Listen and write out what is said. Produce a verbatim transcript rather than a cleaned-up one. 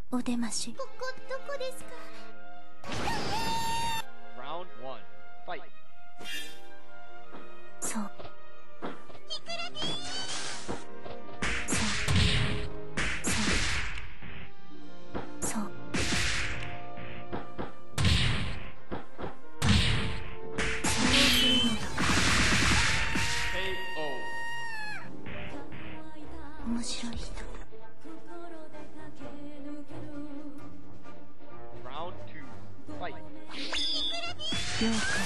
お出まし。 ここどこですか？ Round one, fight. そう。 いくらびー。 そう。そう。そう。面白い人。 Round two, fight. 了解。